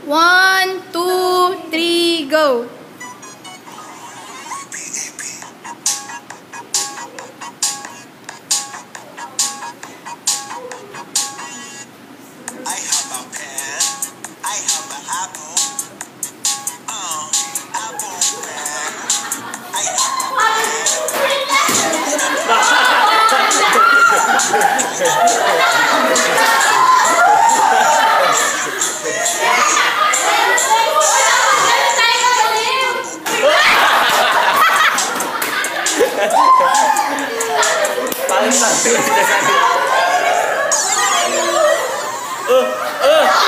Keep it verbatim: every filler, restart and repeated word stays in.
One, two, three, go! I have a pen. I have an apple. Uh, apple pen. I have a Paling